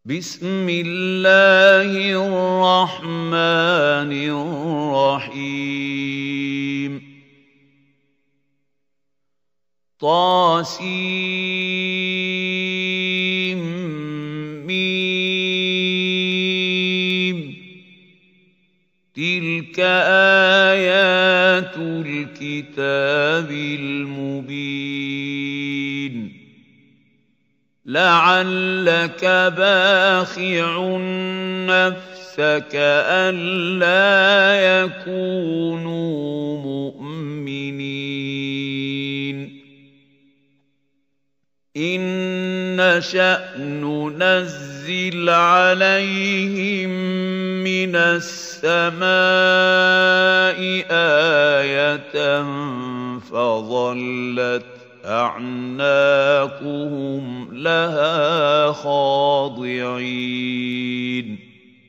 بسم الله الرحمن الرحيم طاسيم تلك آيات الكتاب المبين لعلك باخع نفسك ألا يكونوا مؤمنين إن نشأ ننزل عليهم من السماء آية فظلت أعناقهم لها خاضعين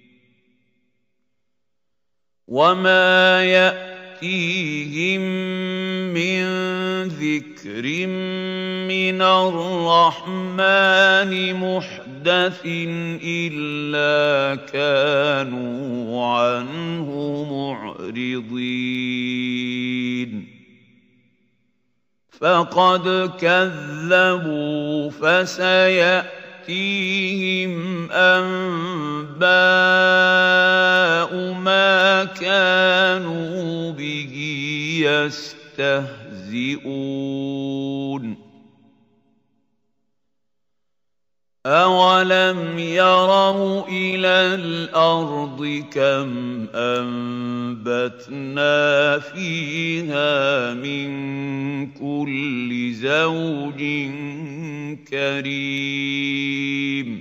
وما يأتيهم من ذكر من الرحمن محدث إلا كانوا عنه معرضين فقد كذبوا فسيأتيهم أنباء ما كانوا به يستهزئون أولم يروا إلى الأرض كم أنبتنا فيها من كل زوج كريم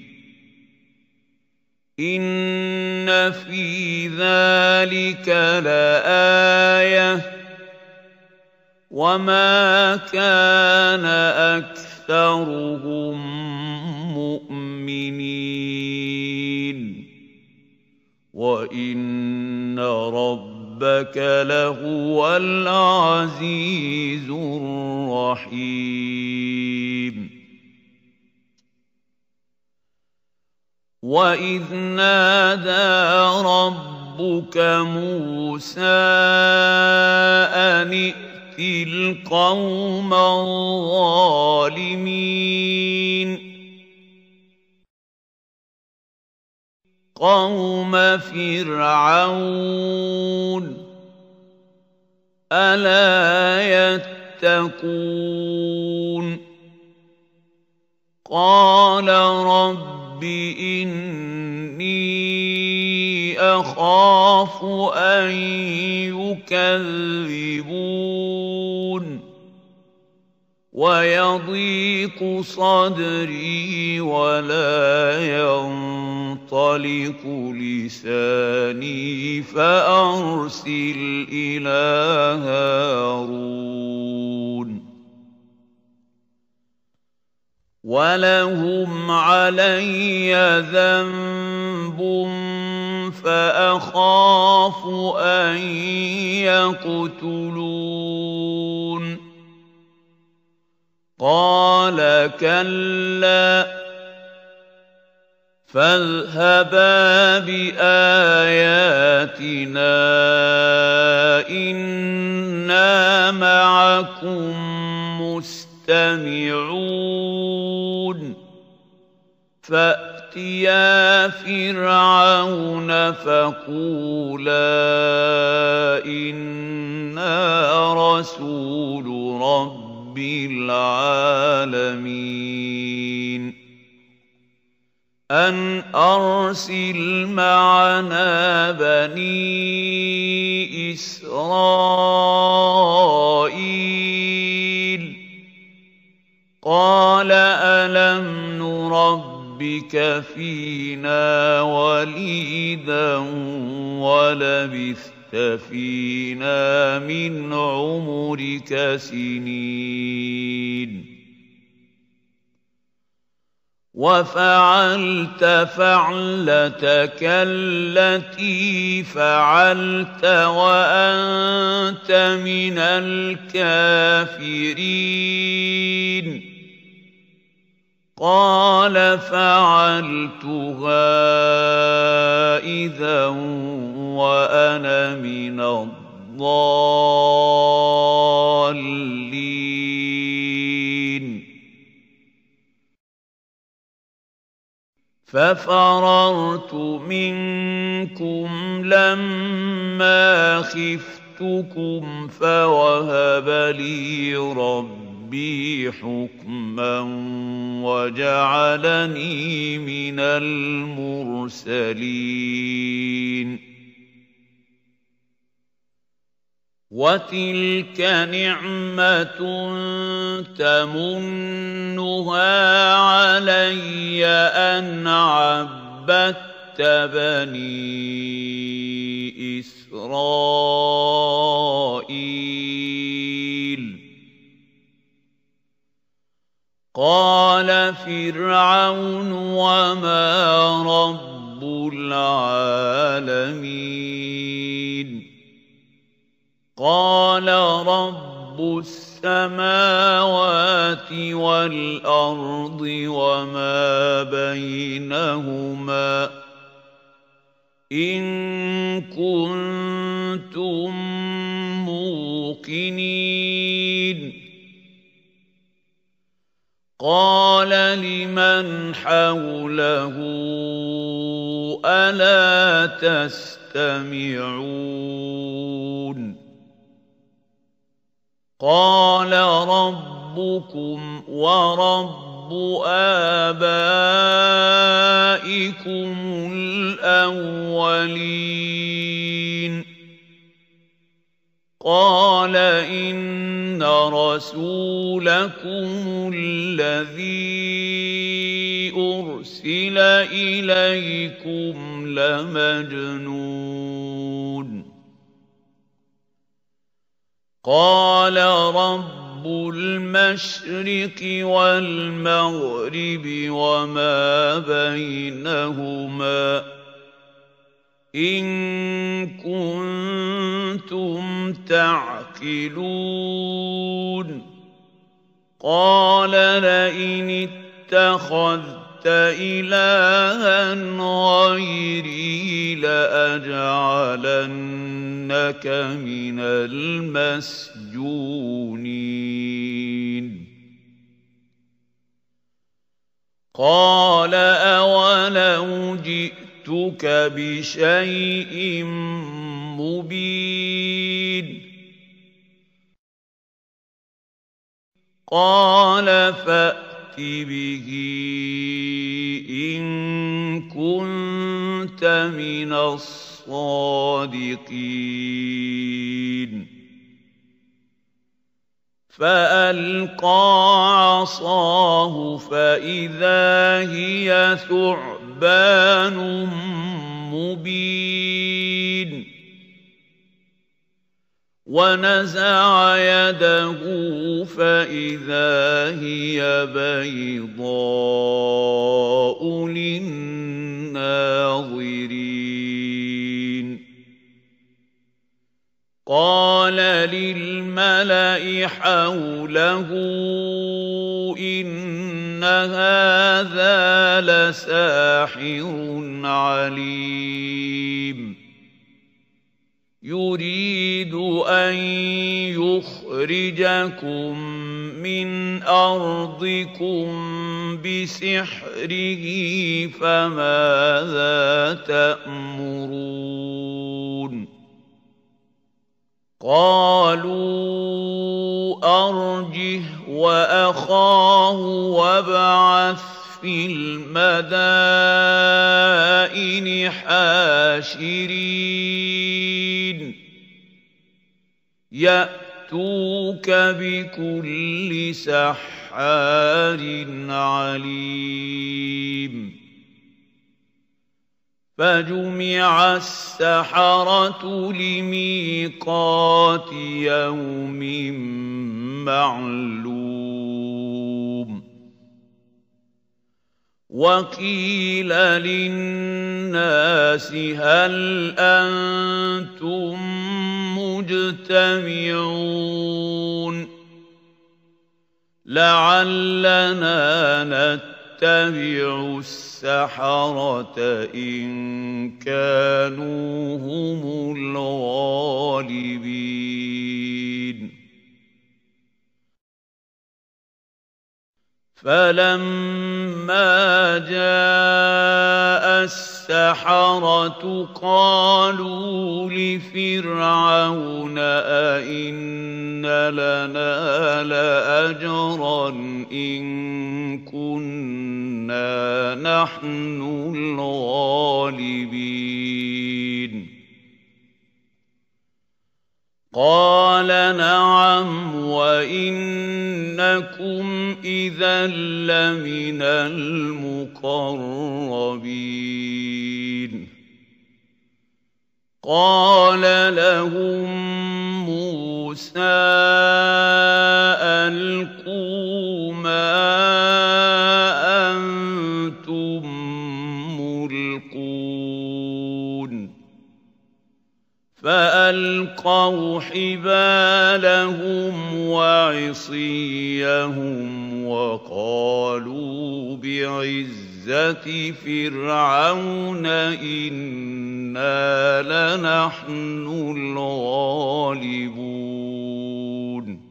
إن في ذلك لآية وما كان أكثرهم مؤمنين وإن ربك لهو العزيز الرحيم وإذ نادى ربك موسى أن ائت القوم الظالمين قوم فرعون ألا يتقون قال رب إني أخاف أن يكذبون ويضيق صدري ولا ينطلق لساني فأرسل إلى هارون ولهم علي ذنب فأخاف أن يقتلون قال كلا فاذهبا بآياتنا إنا معكم مستمعون فأتيا فرعون فقولا إنا رسول رب العالمين أن أرسل معنا بني إسرائيل قال ألم نربك فينا وليدا ولبثت فينا من عمرك سنين وفعلت فعلتك التي فعلت وأنت من الكافرين قال فعلتها إذا وأنا من الضالين ففررت منكم لما خفتكم فوهب لي ربي حكما وجعلني من المرسلين وتلك نعمة تمنها علي أن عبدت بني إسرائيل قال فرعون وما رب العالمين قال رب السماوات والأرض وما بينهما إن كنتم موقنين قال لمن حوله ألا تستمعون قال ربكم ورب آبائكم الأولين قال إن رسولكم الذي أرسل إليكم لمجنون قال رب المشرق والمغرب وما بينهما إن كنتم تعقلون قال لئن اتخذت إلها غيري لأجعلنك من المسجونين قال أولو جئتك بشيء مبين قال فأت به إن كنت من الصادقين فألقى عصاه فإذا هي ثعبان مبين ونزع يده فإذا هي بيضاء للناظرين قال للملأ حوله إن هذا لساحر عليم يريد أن يخرجكم من أرضكم بسحره فماذا تأمرون قالوا أرجه وأخاه وابعث في المدائن حاشرين يأتوك بكل سحار عليم فجمع السحرة لميقات يوم معلوم وقيل للناس هل أنتم مجتمعون لعلنا فَأَتَّبِعُ السَّحَرَةَ إِن كَانُوا هُمُ الْغَالِبِينَ فَلَمَّا جَاءَ السَّحَرَةُ قَالُوا لِفِرْعَوْنَ أَئِنَّ لَنَا لَأَجْرًا إِن كُنَّا نَحْنُ الْغَالِبِينَ قَالَ نَعَمْ وَإِنَّكُمْ إِذًا لَّمِنَ الْمُقَرَّبِينَ قَالَ لَهُم مُّوسَىٰ أَلْقُوا مَا أَنتُم مُّلْقُونَ فَأَلْقَوْا حِبَالَهُمْ وَعِصِيَّهُمْ وَقَالُوا بِعِزَّةِ فِرْعَوْنَ إِنَّا لَنَحْنُ الْغَالِبُونَ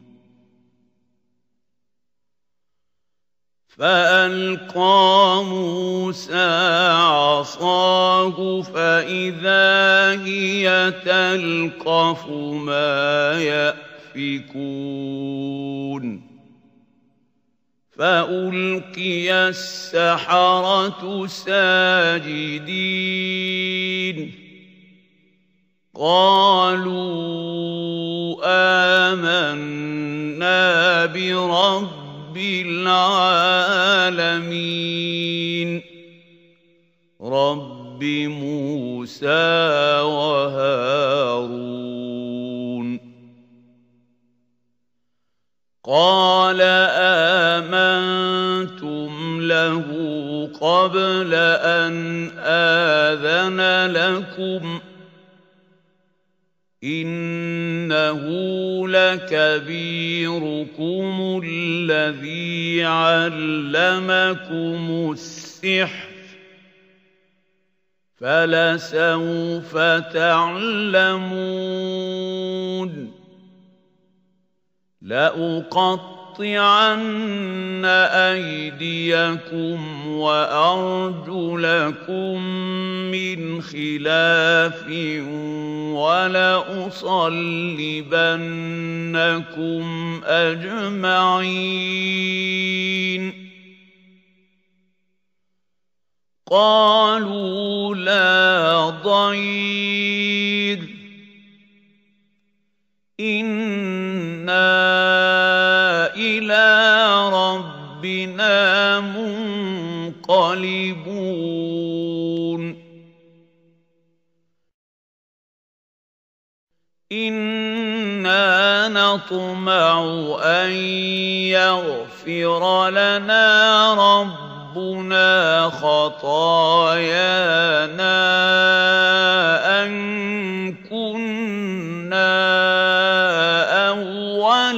فَأَلْقَىٰ مُوسَىٰ عَصَاهُ فَإِذَا هِيَ تَلْقَفُ مَا يَأْفِكُونَ فَأُلْقِيَ السَّحَرَةُ سَاجِدِينَ قَالُوا آمَنَّا بِرَبِّ العالمين رب موسى وهارون قال آمنتم له قبل أن آذن لكم إنه لكبيركم الذي علمكم السحر فلسوف تعلمون لأقطعن أيديكم وأرجلكم من خلاف ولأصلبنكم أجمعين قالوا لا ضير إنا إلى ربنا منقلبون إنا نطمع أن يغفر لنا ربنا خطايانا أن كنا أول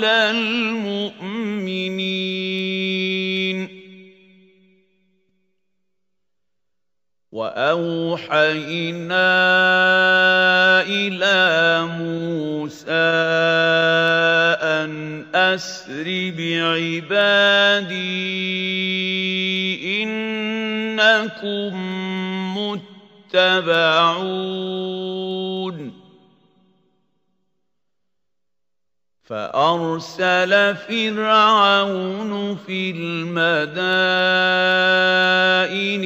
المؤمنين وأوحينا إلى موسى أن أسر بعبادي إنكم متبعون فأرسل فرعون في المدائن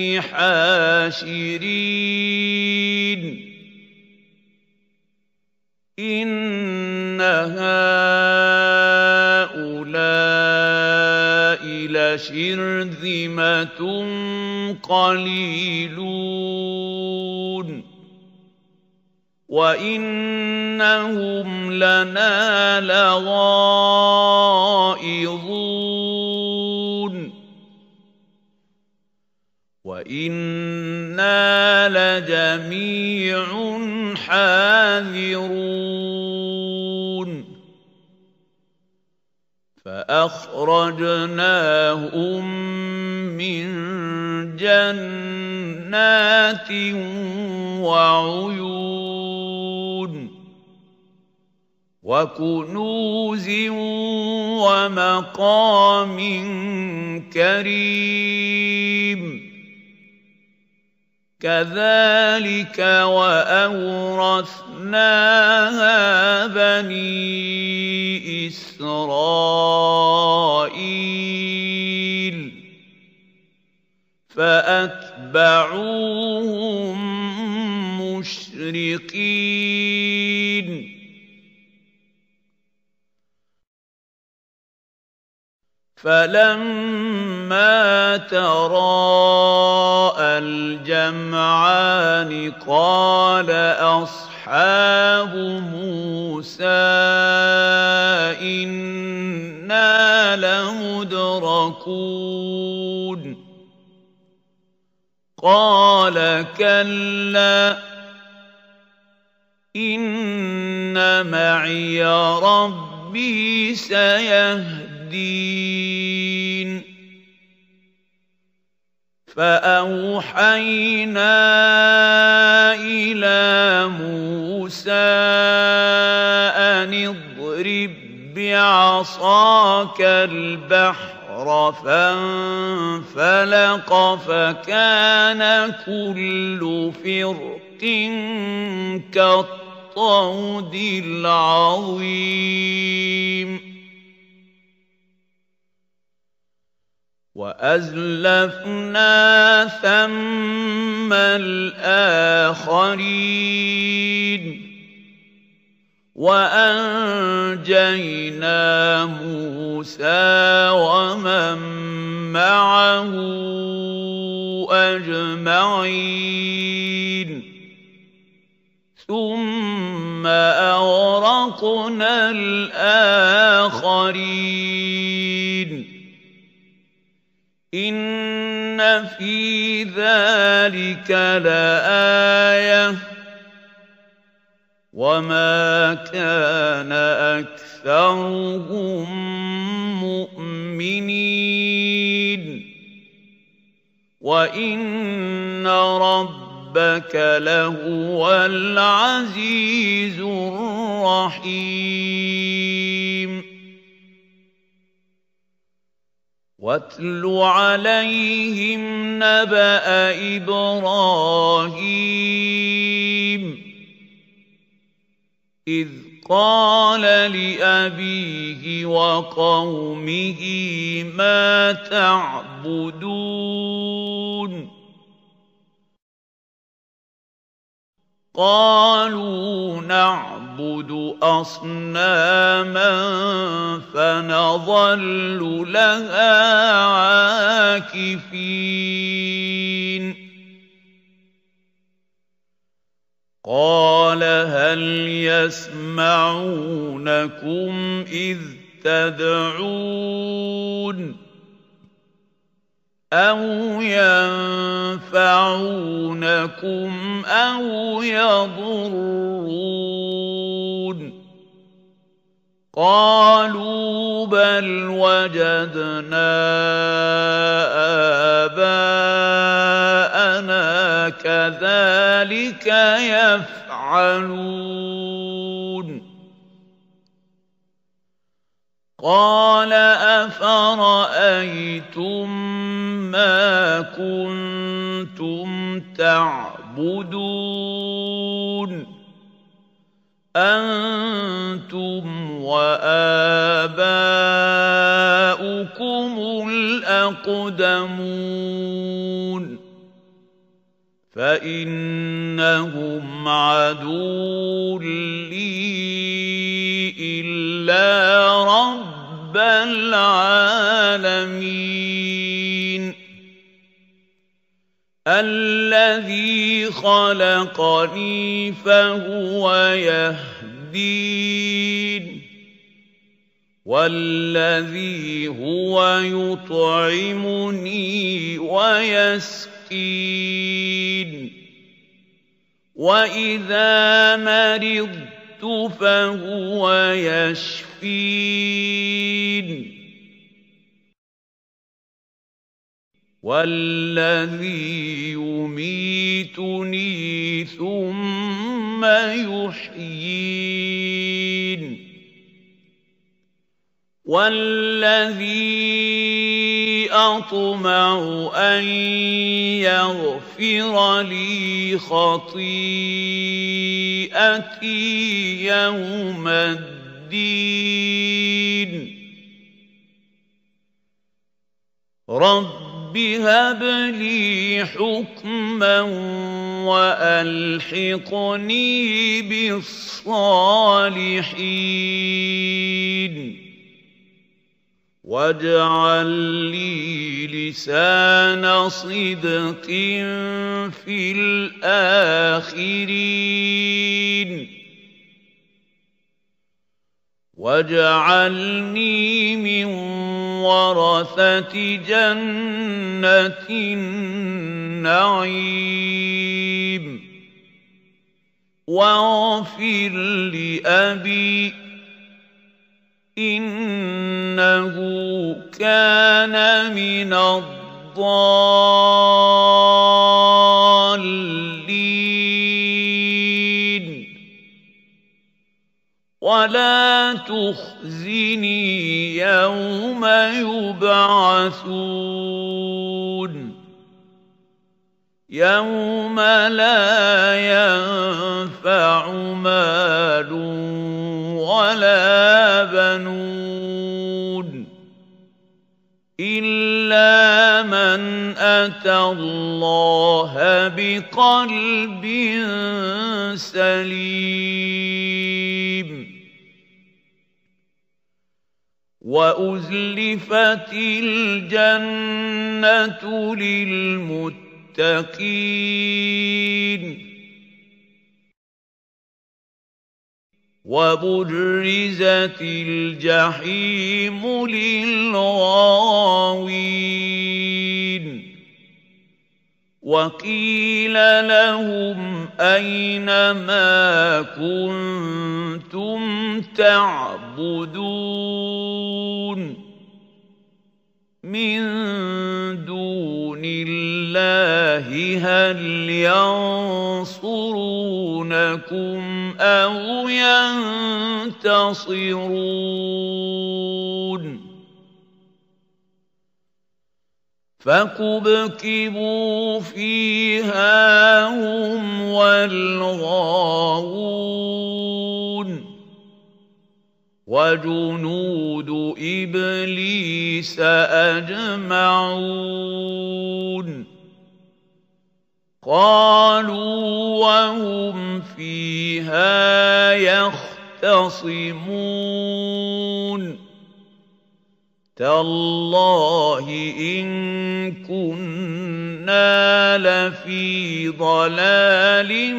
حاشرين إن هؤلاء لشرذمة قليلون وإنهم لنا لغائظون وإنا لجميع حاذرون فأخرجناهم من جنات وعيون وكنوز ومقام كريم كذلك وأورثناها بني إسرائيل فأتبعوهم مشرقين فلما تراءى الجمعان قال أصحاب موسى إنا لمدركون قال كلا إن معي ربي سيهدين فأوحينا إلى موسى أن اضرب بعصاك البحر فانفلق فكان كل فرق كالطود العظيم وأزلفنا ثم الآخرين وأنجينا موسى ومن معه أجمعين ثم أغرقنا الآخرين إن في ذلك لآية وما كان أكثرهم مؤمنين وإن ربك لهو العزيز الرحيم واتل عليهم نبأ إبراهيم إذ قال لأبيه وقومه ما تعبدون قالوا نعبد أصناما فنظل لها عاكفين قال هل يسمعونكم إذ تدعون أو ينفعونكم أو يضرون قالوا بل وجدنا آباءنا كذلك يفعلون قال أفرأيتم ما كنتم تعبدون أنتم وآباؤكم الأقدمون فإنهم عدو لي إلا رب العالمين الذي خلقني فهو يهدين والذي هو يطعمني ويسقين وإذا مرضت فهو يشفين والذي يميتني ثم يحيين والذي أطمع أن يغفر لي خطيئتي يوم الدين رب هب لي حكما وألحقني بالصالحين واجعل لي لسان صدق في الآخرين واجعلني من ورثة جنة النعيم واغفر لأبي إنه كان من الضالين ولا تخزني يوم يبعثون يوم لا ينفع مال ولا بنون إلا من أتى الله بقلب سليم وأزلفت الجنة للمتقين وبرزت الجحيم للغاوين وقيل لهم أين ما كنتم تعبدون من دون الله هل ينصرونكم أو ينتصرون فكبكبوا فيها هم والغاوون وجنود إبليس أجمعون قالوا وهم فيها يختصمون تالله إن كنا لفي ضلال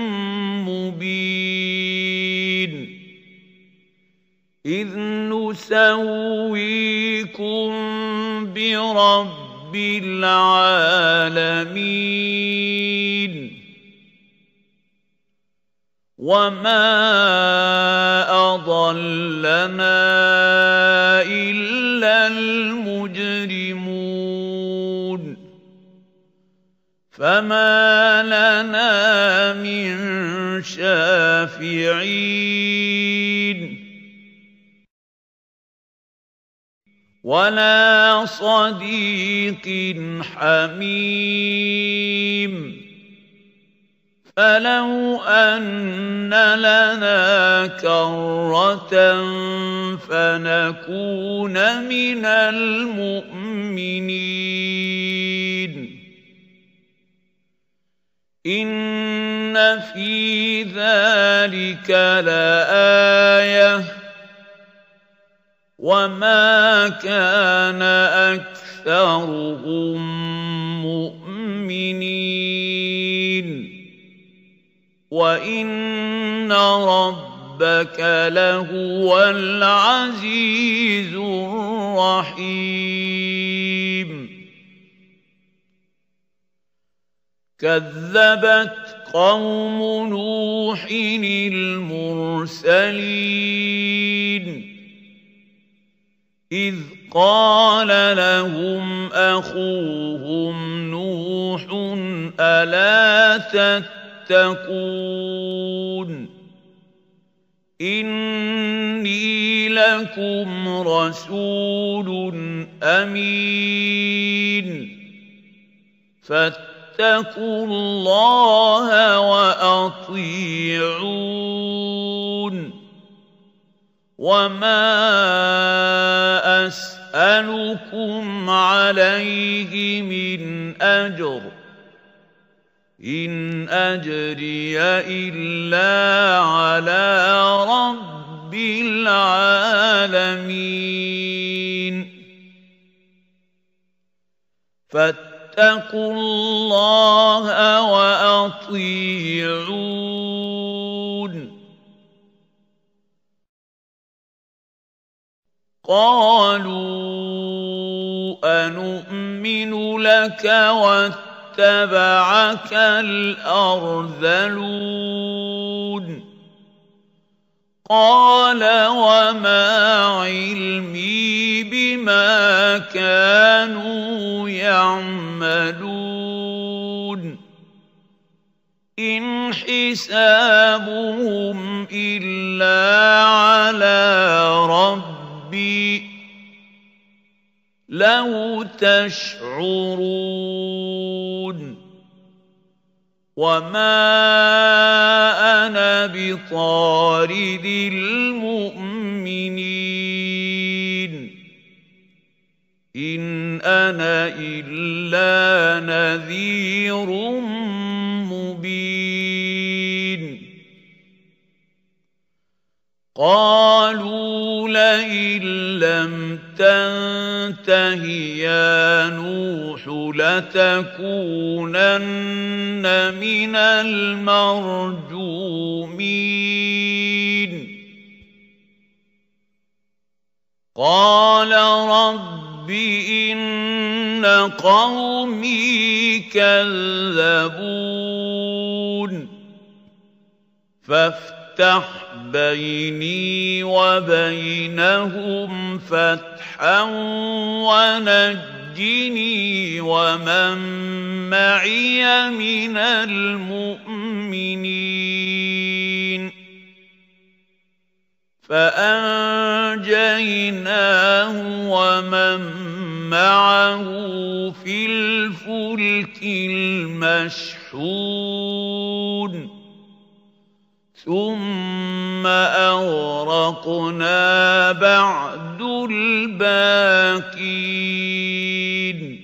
مبين إذ نسويكم برب العالمين وما أضلنا إلا المجرمون فما لنا من شافعين ولا صديق حميم فلو أن لنا كرة فنكون من المؤمنين إن في ذلك لآية وما كان أكثرهم مؤمنين وإن ربك لهو العزيز الرحيم كذبت قوم نوح المرسلين إذ قال لهم أخوهم نوح ألا تتقون إني لكم رسول أمين فاتقوا الله وأطيعون وما أسألكم عليه من أجر إن أجري إلا على رب العالمين فاتقوا الله وأطيعون قالوا أنؤمن لك واتبعك الأرذلون قال وما علمي بما كانوا يعملون إن حسابهم إلا على ربي لو تشعرون وما أنا بطارد المؤمنين إن أنا إلا نذير مبين قالوا لئن لم تنته يا نوح لتكونن من المرجومين قال رب إن قومي كذبون فافتح بيني وبينهم فتحا ونجني ومن معي من المؤمنين فأنجيناه ومن معه في الفلك المشحون ثم أغرقنا بعد الباقين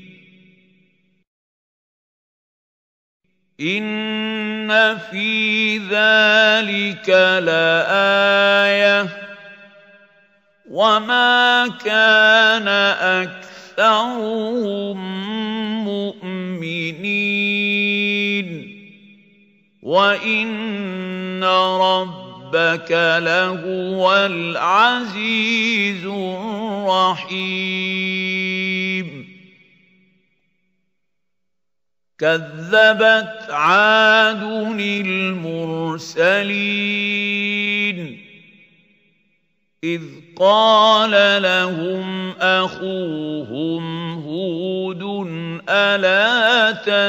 إن في ذلك لآية وما كان أكثرهم مؤمنين وإن ربك لهو العزيز الرحيم كذبت عاد المرسلين إذ قال لهم أخوهم هود ألا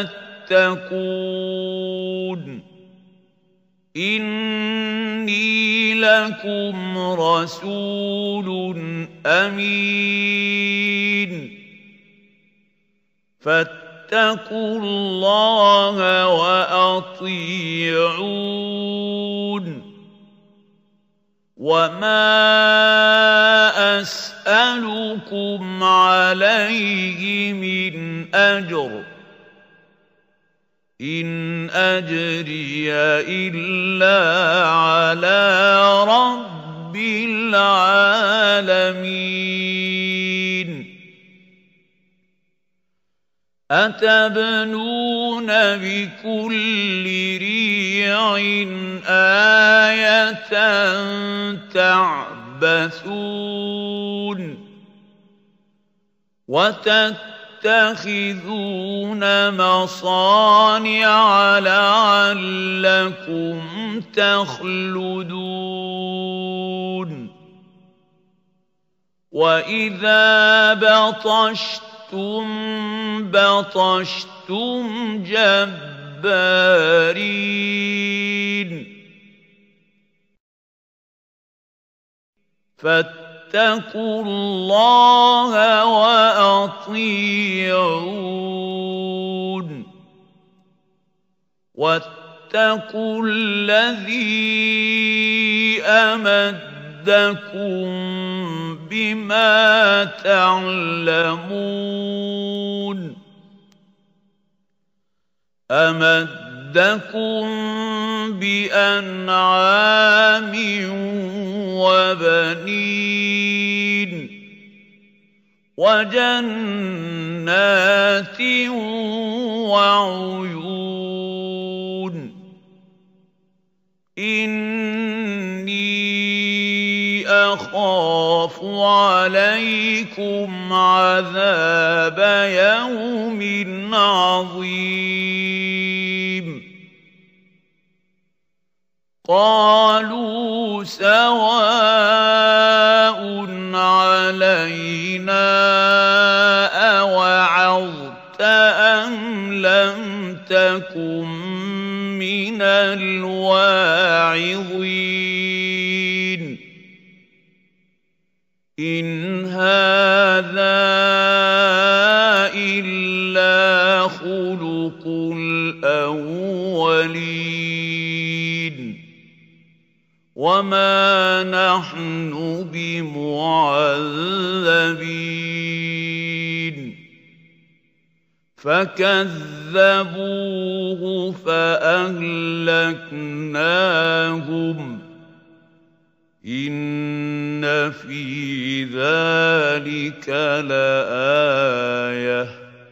تتقون إني لكم رسول أمين فاتقوا الله وأطيعون وما أسألكم عليه من أجر إن أجري إلا على رب العالمين أتبنون بكل ريع آية تعبثون وتتخذون مصانع لعلكم تخلدون وَإِذَا بَطَشْتُم بَطَشْتُمْ جَبَّارِينَ فَاتَّقُوا اللَّهَ وَأَطِيعُونِ وَاتَّقُوا الَّذِي أَمَدَّكُم بِمَا تَعْلَمُونَ أَمَدَّكُم بِأَنْعَامٍ وَبَنِينَ وَجَنَّاتٍ وَعُيُونٍ إِنِّي أَخَافُ عَلَيْكُمْ عَذَابَ يَوْمٍ عَظِيمٍ قَالُوا سَوَاءٌ عَلَيْنَا أَوَعَظْتَ أَمْ لَمْ تَكُن مِّنَ الْوَاعِظِينَ إِنْ هَٰذَا إِلَّا خُلُقُ الْأَوَّلِينَ وَمَا نَحْنُ بِمُعَذَّبِينَ فَكَذَّبُوهُ فَأَهْلَكْنَاهُمْ إِنَّ فِي ذَلِكَ لَآيَةً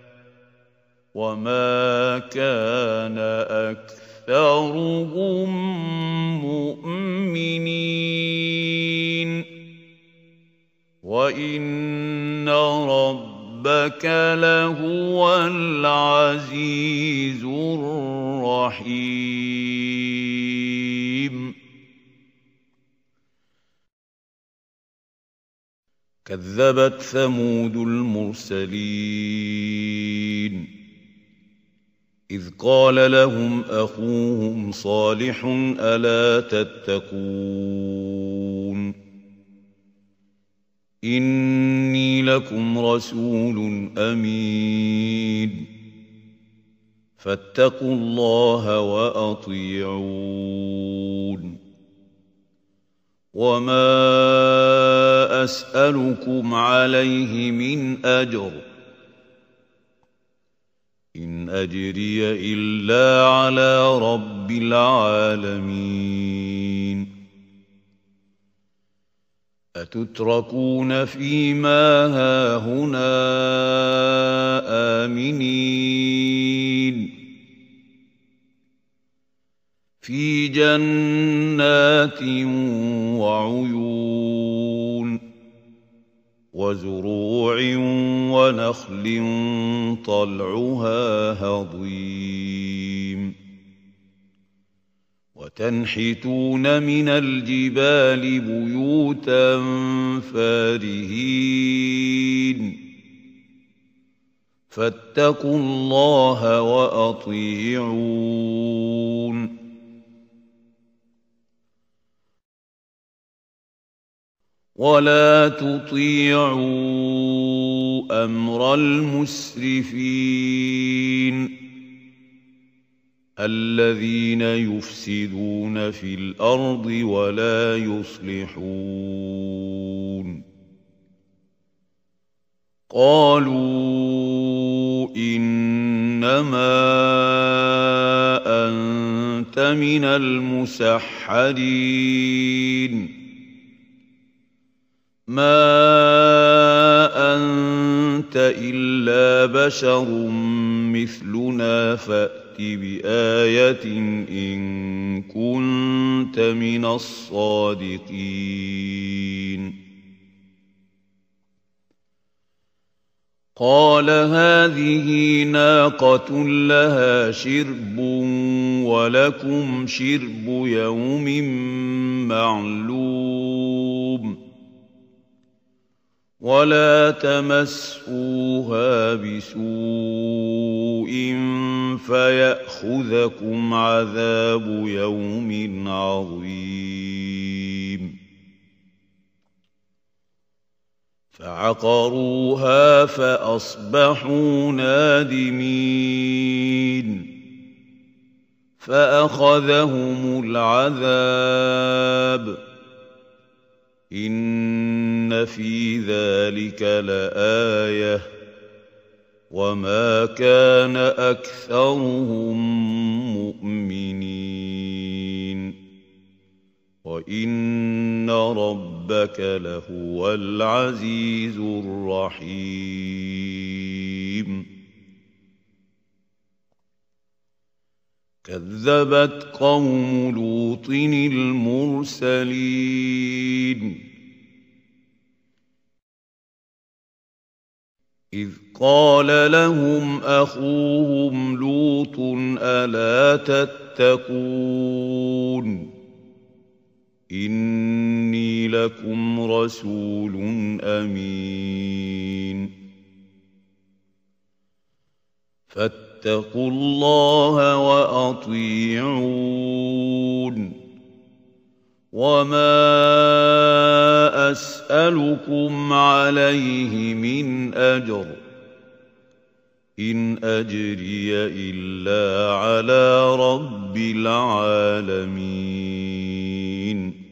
وَمَا كَانَ أَكْثَرُهُم مُّؤْمِنِينَ وَإِنَّ رَبَّكَ لَهُوَ الْعَزِيزُ الرَّحِيمُ كَذَّبَتْ ثَمُودُ الْمُرْسَلِينَ إِذْ قَالَ لَهُمْ أَخُوهُمْ صَالِحٌ أَلَا تَتَّقُونَ إِنِّي لَكُمْ رَسُولٌ أَمِينٌ فَاتَّقُوا اللَّهَ وَأَطِيعُونِ وَمَا أَسْأَلُكُمْ عَلَيْهِ مِنْ أَجْرٍ إِنْ أَجْرِيَ إِلَّا عَلَى رَبِّ الْعَالَمِينَ أَتُتْرَكُونَ فِيمَا هَاهُنَا آمِنِينَ فِي جَنَّاتٍ وَعُيُونٍ وَزُرُوعٍ وَنَخْلٍ طَلْعُهَا هَضِيمٌ وَتَنْحِتُونَ مِنَ الْجِبَالِ بُيُوتًا فَارِهِينَ فَاتَّقُوا اللَّهَ وَأَطِيعُونِ وَلَا تُطِيعُوا أَمْرَ الْمُسْرِفِينَ الَّذِينَ يُفْسِدُونَ فِي الْأَرْضِ وَلَا يُصْلِحُونَ قَالُوا إِنَّمَا أَنتَ مِنَ الْمُسَحَّرِينَ مَا أَنتَ إِلَّا بَشَرٌ مِثْلُنَا فَأْتِ بِآيَةٍ إِن كُنتَ مِنَ الصَّادِقِينَ قَالَ هَٰذِهِ نَاقَةٌ لَهَا شِرْبٌ وَلَكُمْ شِرْبُ يَوْمٍ مَّعْلُومٍ ولا تمسوها بسوء فيأخذكم عذاب يوم عظيم فعقروها فأصبحوا نادمين فأخذهم العذاب إن في ذلك لآية وما كان أكثرهم مؤمنين وإن ربك لهو العزيز الرحيم كذبت قوم لوط المرسلين إذ قال لهم أخوهم لوط ألا تتقون إني لكم رسول أمين فاتقوا الله وأطيعون وما أسألكم عليه من أجر إن أجري إلا على رب العالمين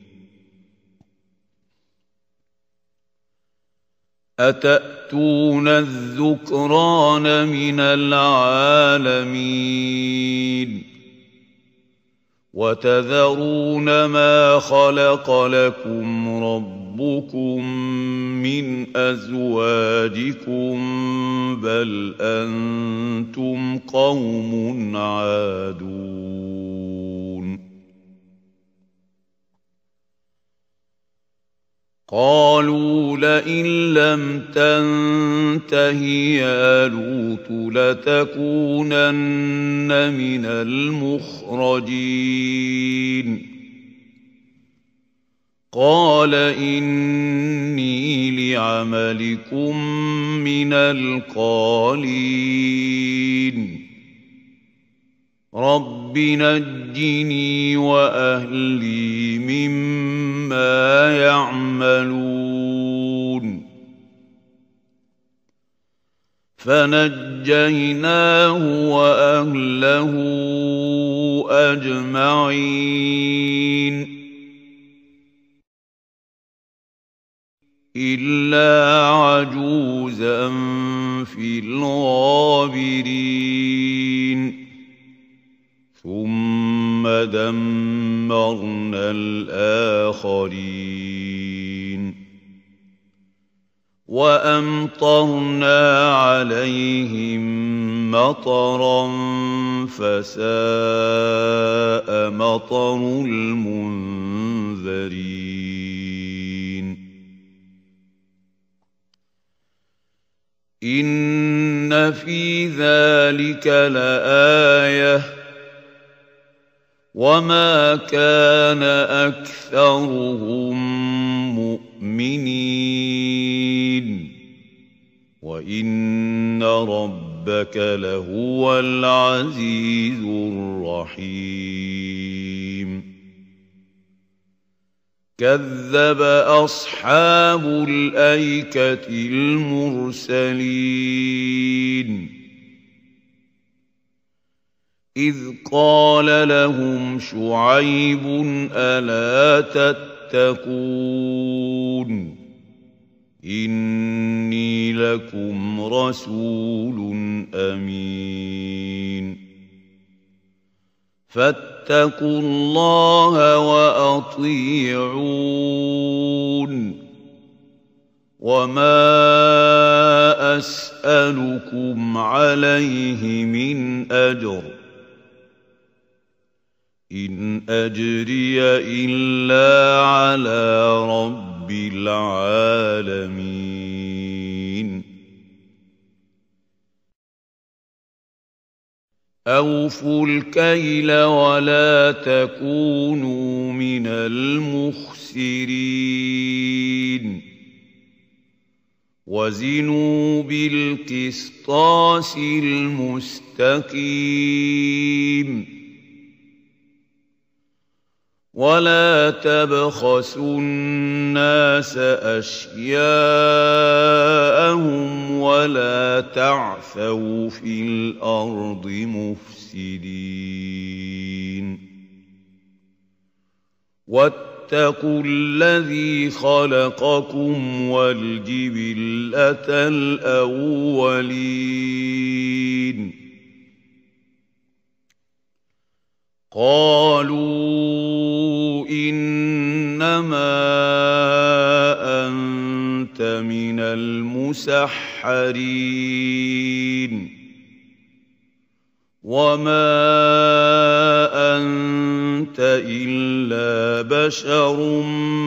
أتأتون الذكران من العالمين وتذرون ما خلق لكم ربكم من أزواجكم بل أنتم قوم عادون قالوا لئن لم تنته يا لوط لتكونن من المخرجين قال إني لعملكم من القالين رب نجني وأهلي مما يعملون فنجيناه وأهله أجمعين إلا عجوزا في الغابرين ثم دمرنا الآخرين وأمطرنا عليهم مطرا فساء مطر المنذرين إن في ذلك لآية وما كان أكثرهم مؤمنين وإن ربك لهو العزيز الرحيم كذب أصحاب الأيكة المرسلين إذ قال لهم شعيب ألا تتقون إني لكم رسول أمين فاتقوا الله وأطيعون وما أسألكم عليه من أجر إن أجري إلا على رب العالمين أوفوا الكيل ولا تكونوا من المخسرين وزنوا بالقسطاس المستقيم ولا تبخسوا الناس أشياءهم ولا تعثوا في الأرض مفسدين واتقوا الذي خلقكم والجبلة الأولين قالوا إنما أنت من المسحرين وما أنت إلا بشر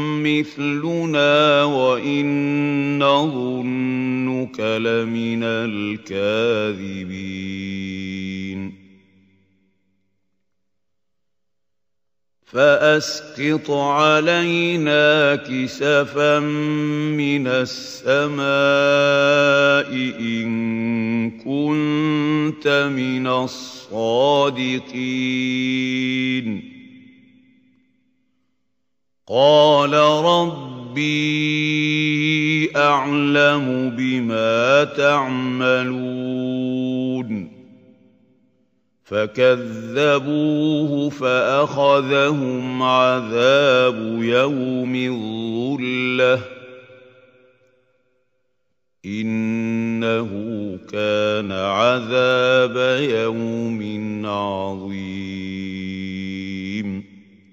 مثلنا وإن نظنك لمن الكاذبين فأسقط علينا كسفا من السماء إن كنت من الصادقين قال ربي أعلم بما تعملون فكذبوه فأخذهم عذاب يوم الظلة إنه كان عذاب يوم عظيم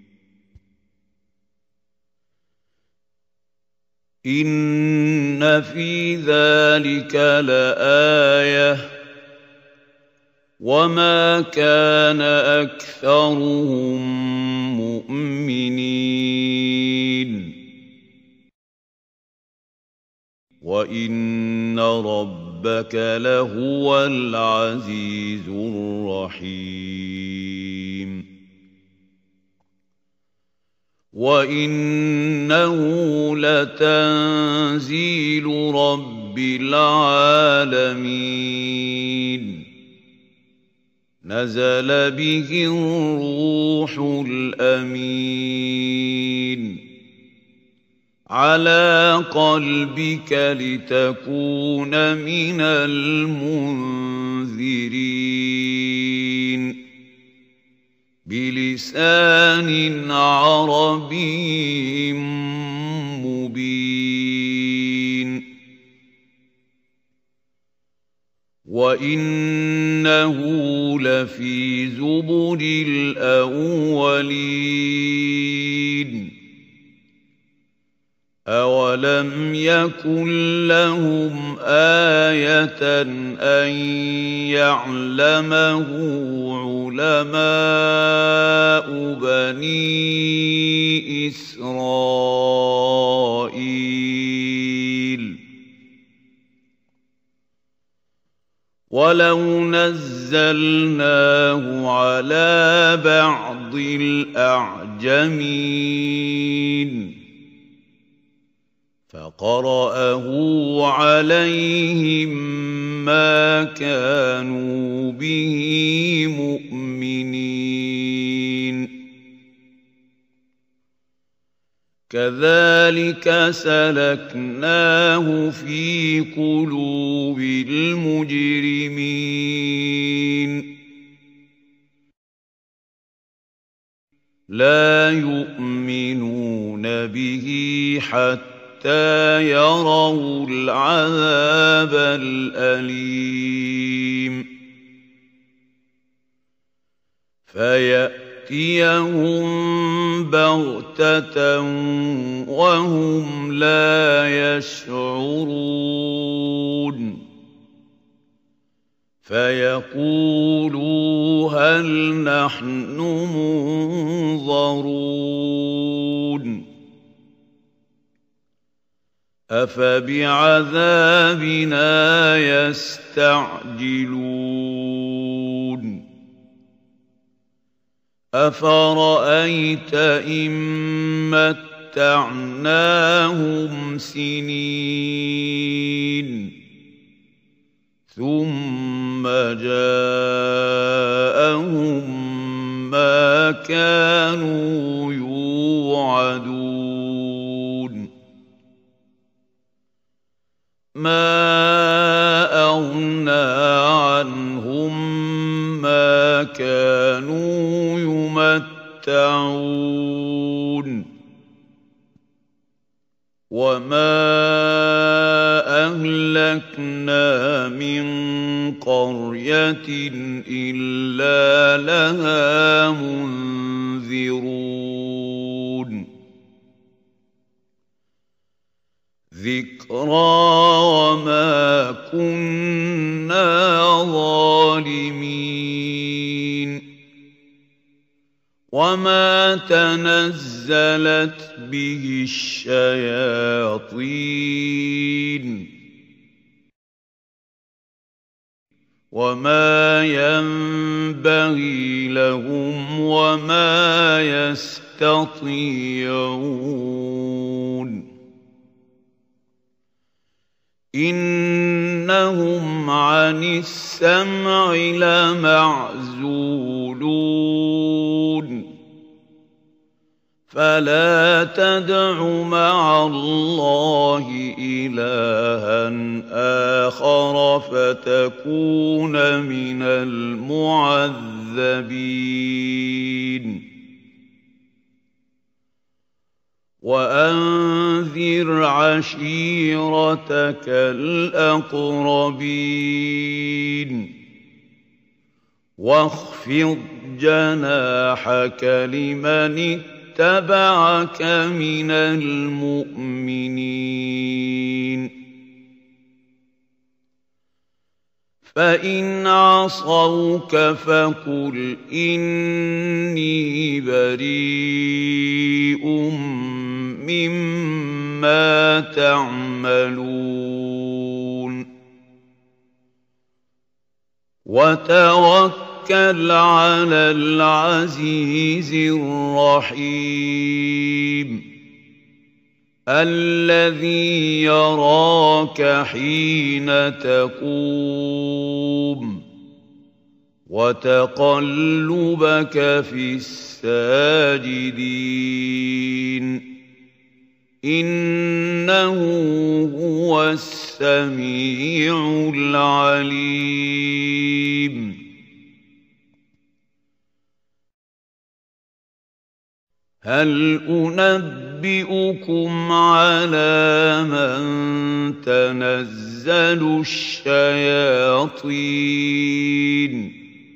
إن في ذلك لآية وما كان أكثرهم مؤمنين وإن ربك لهو العزيز الرحيم وإنه لتنزيل رب العالمين نزل به الروح الأمين على قلبك لتكون من المنذرين بلسان عربي مبين وإنه لفي زبر الأولين أولم يكن لهم آية أن يعلمه علماء بني إسرائيل ولو نزلناه على بعض الأعجمين فقرأه عليهم ما كانوا به مؤمنين كذلك سلكناه في قلوب المجرمين لا يؤمنون به حتى يروا العذاب الأليم فيأتيهم بغتة وهم لا يشعرون فيقولوا هل نحن منظرون أفبعذابنا يستعجلون أفرأيت إن متعناهم سنين ثم جاءهم ما كانوا يوعدون ما أغنى عنهم ما كانوا يمتعون وما أهلكنا من قرية إلا لها منذرون ذكرى وما كنا ظالمين وما تنزلت به الشياطين وما ينبغي لهم وما يستطيعون إنهم عن السمع لمعزولون فلا تدع مع الله إلها آخر فتكون من المعذبين وأنذر عشيرتك الأقربين واخفض جناحك لمن اتبعك من المؤمنين فإن عصوك فقل إني بريء مما تعملون وتوكل على العزيز الرحيم الذي يراك حين تقوم وتقلبك في الساجدين إنه هو السميع العليم هل أنبئكم على من تنزل الشياطين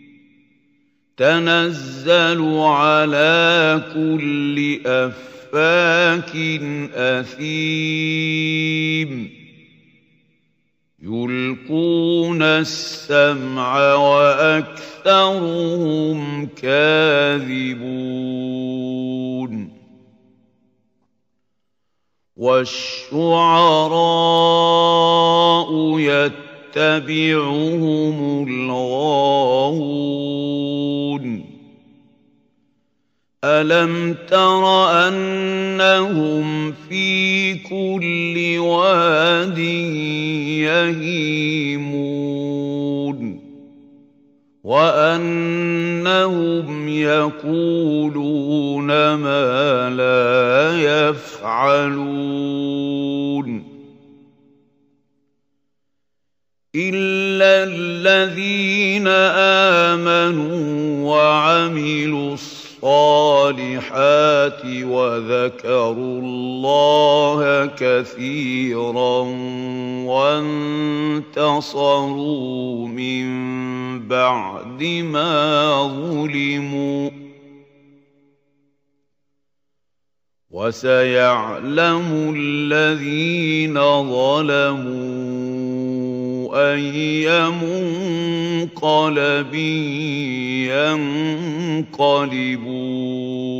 تنزل على كل أفاك أثيم يلقون السمع وأكثرهم كاذبون والشعراء يتبعهم الغاوون ألم تر أنهم في كل واد يهيمون وأنهم يقولون ما لا يفعلون إلا الذين آمنوا وعملوا الصالحات وذكروا الله كثيرا وانتصروا من بعد ما ظلموا وسيعلم الذين ظلموا أي منقلب ينقلبون